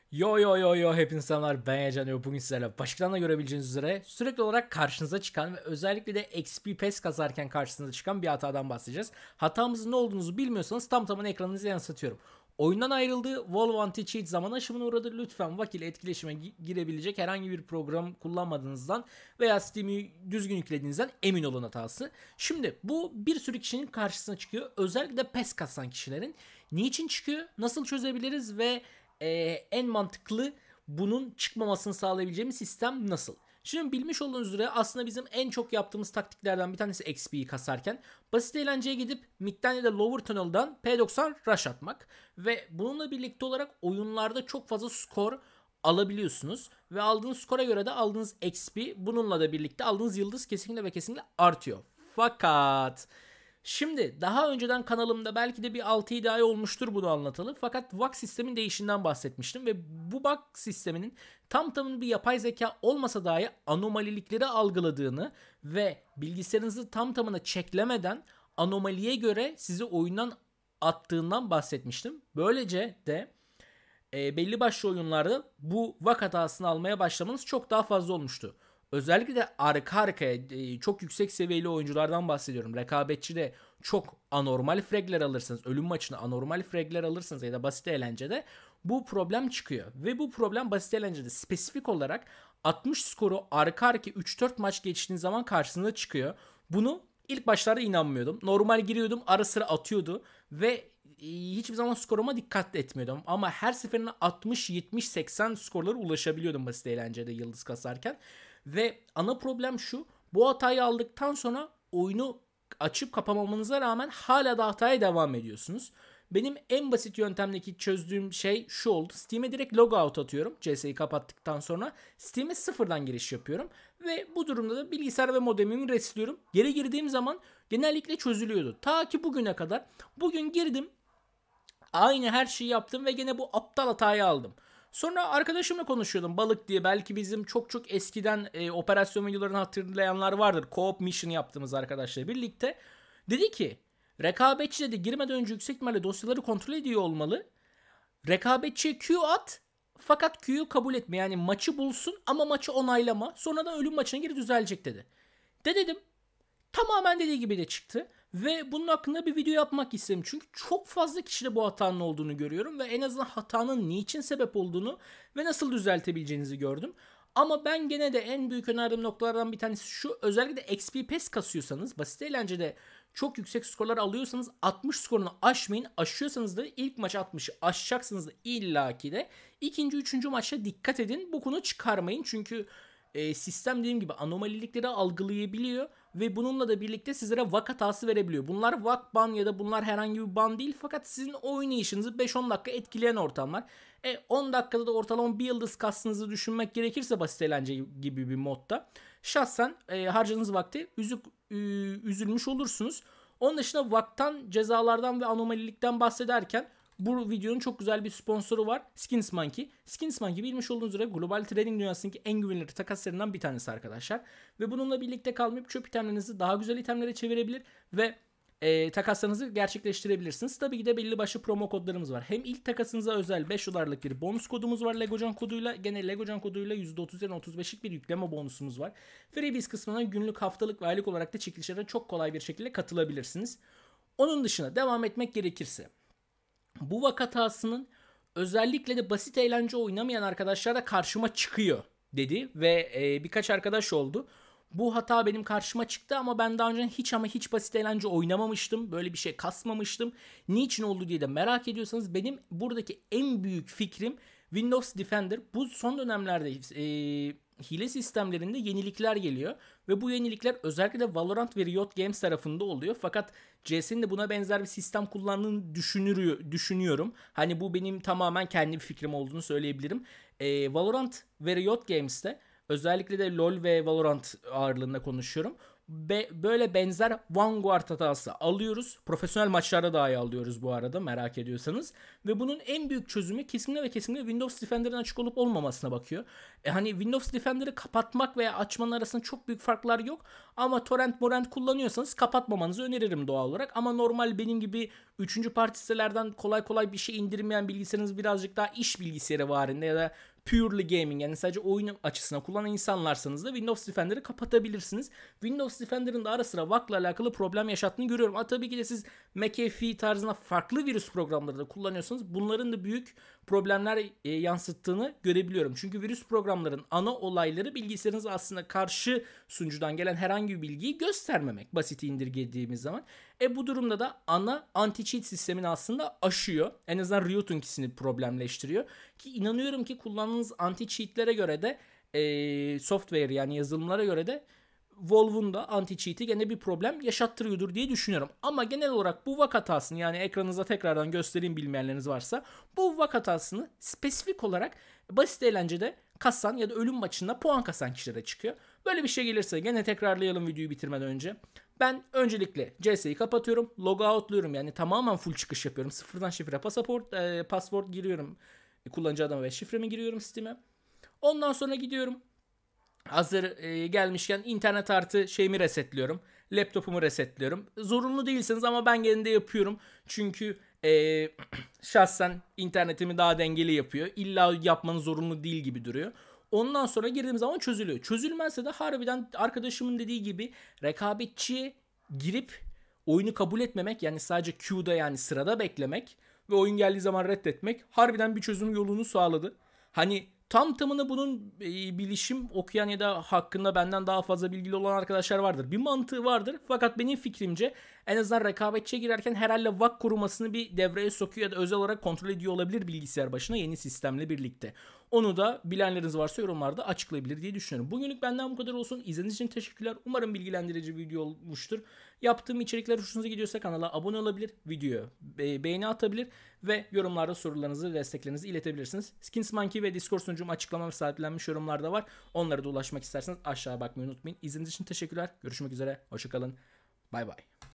Yo yo yo yo hepinize selamlar, ben Yacan. Bugün sizlerle başlıktan da görebileceğiniz üzere sürekli olarak karşınıza çıkan ve özellikle de XP PES kasarken karşınıza çıkan bir hatadan bahsedeceğiz. Hatamızın ne olduğunuzu bilmiyorsanız tam tamına ekranınıza yansıtıyorum. Oyundan ayrıldı, Valve anti-cheat zaman aşımına uğradı. Lütfen VAC ile etkileşime girebilecek herhangi bir program kullanmadığınızdan veya Steam'i düzgün yüklediğinizden emin olun hatası. Şimdi bu bir sürü kişinin karşısına çıkıyor. Özellikle de PES kasan kişilerin. Niçin çıkıyor? Nasıl çözebiliriz ve en mantıklı bunun çıkmamasını sağlayabileceğimiz sistem nasıl? Şimdi bilmiş olduğunuz üzere aslında bizim en çok yaptığımız taktiklerden bir tanesi XP'yi kasarken basit eğlenceye gidip midden ya da lower tunnel'dan P90 rush atmak ve bununla birlikte olarak oyunlarda çok fazla skor alabiliyorsunuz ve aldığınız skora göre de aldığınız XP bununla da birlikte aldığınız yıldız kesinlikle ve kesinlikle artıyor. Fakat şimdi daha önceden kanalımda belki de bir 6-7 ay olmuştur bunu anlatalı. Fakat VAC sistemin değişinden bahsetmiştim ve bu VAC sisteminin tam tamına bir yapay zeka olmasa dahi anomalilikleri algıladığını ve bilgisayarınızı tam tamına checklemeden anomaliye göre sizi oyundan attığından bahsetmiştim. Böylece de belli başlı oyunlarda bu VAC hatasını almaya başlamanız çok daha fazla olmuştu. Özellikle de arka arkaya çok yüksek seviyeli oyunculardan bahsediyorum. Rekabetçi de çok anormal fragler alırsanız, ölüm maçına anormal fragler alırsanız ya da basit eğlencede bu problem çıkıyor. Ve bu problem basit eğlencede spesifik olarak 60 skoru arka arkaya 3-4 maç geçtiğiniz zaman karşınıza çıkıyor. Bunu ilk başlarda inanmıyordum. Normal giriyordum, ara sıra atıyordu ve hiçbir zaman skoruma dikkat etmiyordum. Ama her seferinde 60, 70, 80 skorlara ulaşabiliyordum basit eğlencede yıldız kasarken. Ve ana problem şu: bu hatayı aldıktan sonra oyunu açıp kapamamanıza rağmen hala da hataya devam ediyorsunuz. Benim en basit yöntemdeki çözdüğüm şey şu oldu: Steam'e direkt logout atıyorum CS'yi kapattıktan sonra. Steam'e sıfırdan giriş yapıyorum. Ve bu durumda da bilgisayar ve modemimi restliyorum. Geri girdiğim zaman genellikle çözülüyordu. Ta ki bugüne kadar. Bugün girdim, aynı her şeyi yaptım ve gene bu aptal hatayı aldım. Sonra arkadaşımla konuşuyordum, Balık diye, belki bizim çok çok eskiden operasyon videolarını hatırlayanlar vardır. Co-op mission yaptığımız arkadaşlarla birlikte. Dedi ki rekabetçi dedi girmeden önce yüksek ihtimalle dosyaları kontrol ediyor olmalı. Rekabetçiye Q at, fakat Q'yu kabul etme, yani maçı bulsun ama maçı onaylama, sonradan ölüm maçına geri düzelecek dedi. De dedim. Tamamen dediği gibi de çıktı. Ve bunun hakkında bir video yapmak istedim. Çünkü çok fazla kişide bu hatanın olduğunu görüyorum. Ve en azından hatanın niçin sebep olduğunu ve nasıl düzeltebileceğinizi gördüm. Ama ben gene de en büyük önerdiğim noktalardan bir tanesi şu: özellikle de XP PES kasıyorsanız, basit eğlencede çok yüksek skorlar alıyorsanız 60 skorunu aşmayın. Aşıyorsanız da ilk maç 60'ı aşacaksınız da illaki de ikinci, üçüncü maçta dikkat edin. Bu konu çıkarmayın çünkü sistem dediğim gibi anomalilikleri algılayabiliyor ve bununla da birlikte sizlere VAC hatası verebiliyor. Bunlar VAC ban ya da bunlar herhangi bir ban değil, fakat sizin oynayışınızı 5-10 dakika etkileyen ortamlar. 10 dakikada da ortalama bir yıldız kastınızı düşünmek gerekirse basit eğlence gibi bir modda şahsen harcadığınız vakti üzülmüş olursunuz. Onun dışında VAC'tan, cezalardan ve anomalilikten bahsederken bu videonun çok güzel bir sponsoru var: Skins Monkey. Skins Monkey bilmiş olduğunuz üzere global trading dünyasındaki en güvenilir takaslarından bir tanesi arkadaşlar. Ve bununla birlikte kalmayıp çöp itemlerinizi daha güzel itemlere çevirebilir ve takaslarınızı gerçekleştirebilirsiniz. Tabii ki de belli başlı promo kodlarımız var. Hem ilk takasınıza özel 5 dolarlık bir bonus kodumuz var Legocan koduyla. Gene Legocan koduyla %30 ile %35'lik bir yükleme bonusumuz var. Freebies kısmına günlük, haftalık ve aylık olarak da çekilişlere çok kolay bir şekilde katılabilirsiniz. Onun dışında devam etmek gerekirse, bu VAC hatasının özellikle de basit eğlence oynamayan arkadaşlar da karşıma çıkıyor dedi ve birkaç arkadaş oldu. Bu hata benim karşıma çıktı ama ben daha önce hiç ama hiç basit eğlence oynamamıştım. Böyle bir şey kasmamıştım. Niçin oldu diye de merak ediyorsanız, benim buradaki en büyük fikrim Windows Defender. Bu son dönemlerde hile sistemlerinde yenilikler geliyor ve bu yenilikler özellikle de Valorant ve Riot Games tarafında oluyor. Fakat CS'nin de buna benzer bir sistem kullandığını düşünüyorum. Hani bu benim tamamen kendi bir fikrim olduğunu söyleyebilirim. Valorant ve Riot Games'te, özellikle de LoL ve Valorant ağırlığında konuşuyorum, böyle benzer Vanguard hatası alıyoruz. Profesyonel maçlarda dahi alıyoruz bu arada, merak ediyorsanız. Ve bunun en büyük çözümü kesinlikle ve kesinlikle Windows Defender'ın açık olup olmamasına bakıyor. Hani Windows Defender'ı kapatmak veya açmanın arasında çok büyük farklar yok. Ama torrent kullanıyorsanız kapatmamanızı öneririm doğal olarak. Ama normal benim gibi 3. parti sitelerden kolay kolay bir şey indirmeyen, bilgisayarınız birazcık daha iş bilgisayarı varinde ya da purely gaming, yani sadece oyun açısından kullanan insanlarsanız da Windows Defender'ı kapatabilirsiniz. Windows Defender'ın da ara sıra VAC'la alakalı problem yaşattığını görüyorum. Tabii ki de siz McAfee tarzında farklı virüs programları da kullanıyorsanız bunların da büyük problemler yansıttığını görebiliyorum. Çünkü virüs programların ana olayları bilgisayarınıza aslında karşı sunucudan gelen herhangi bir bilgiyi göstermemek, basit indirgediğimiz zaman. Bu durumda da ana anti-cheat sistemini aslında aşıyor. En azından Riot'unkisini problemleştiriyor. Ki inanıyorum ki kullandığınız anti-cheat'lere göre de software, yani yazılımlara göre de Valve'un da anti-cheat'i gene bir problem yaşattırıyordur diye düşünüyorum. Ama genel olarak bu VAC hatasını, yani ekranınıza tekrardan göstereyim bilmeyenleriniz varsa, bu VAC hatasını spesifik olarak basit eğlencede kasan ya da ölüm maçında puan kasan kişilere çıkıyor. Böyle bir şey gelirse gene tekrarlayalım videoyu bitirmeden önce. Ben öncelikle CS'yi kapatıyorum. Logout'luyorum, yani tamamen full çıkış yapıyorum. Sıfırdan şifre password giriyorum. Kullanıcı adımı ve şifremi giriyorum Steam'e. Ondan sonra gidiyorum. Hazır gelmişken internet artı şeyimi resetliyorum. Laptopumu resetliyorum. Zorunlu değilseniz ama ben gene de yapıyorum. Çünkü şahsen internetimi daha dengeli yapıyor. İlla yapmanız zorunlu değil gibi duruyor. Ondan sonra girdiğim zaman çözülüyor. Çözülmezse de harbiden arkadaşımın dediği gibi rekabetçiye girip oyunu kabul etmemek, yani sadece queue'da, yani sırada beklemek ve oyun geldiği zaman reddetmek harbiden bir çözüm yolunu sağladı. Hani tam tamına bunun bilişim okuyan ya da hakkında benden daha fazla bilgili olan arkadaşlar vardır. Bir mantığı vardır. Fakat benim fikrimce en azından rekabetçiye girerken herhalde VAC korumasını bir devreye sokuyor ya da özel olarak kontrol ediyor olabilir bilgisayar başına yeni sistemle birlikte. Onu da bilenleriniz varsa yorumlarda açıklayabilir diye düşünüyorum. Bugünlük benden bu kadar olsun. İzlediğiniz için teşekkürler. Umarım bilgilendirici bir video olmuştur. Yaptığım içerikler hoşunuza gidiyorsa kanala abone olabilir, videoya beğeni atabilir ve yorumlarda sorularınızı ve desteklerinizi iletebilirsiniz. Skins Monkey ve Discord sunucum açıklama ve sahiplenmiş yorumlarda var. Onlara da ulaşmak isterseniz aşağıya bakmayı unutmayın. İzlediğiniz için teşekkürler. Görüşmek üzere. Hoşçakalın. Bay bay.